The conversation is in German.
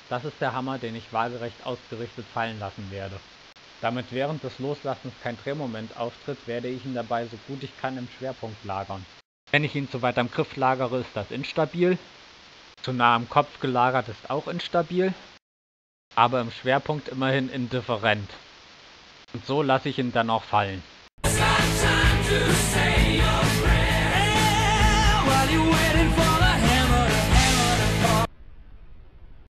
Das ist der Hammer, den ich waagerecht ausgerichtet fallen lassen werde. Damit während des Loslassens kein Drehmoment auftritt, werde ich ihn dabei so gut ich kann im Schwerpunkt lagern. Wenn ich ihn zu weit am Griff lagere, ist das instabil. Zu nah am Kopf gelagert ist auch instabil, aber im Schwerpunkt immerhin indifferent. Und so lasse ich ihn dann auch fallen.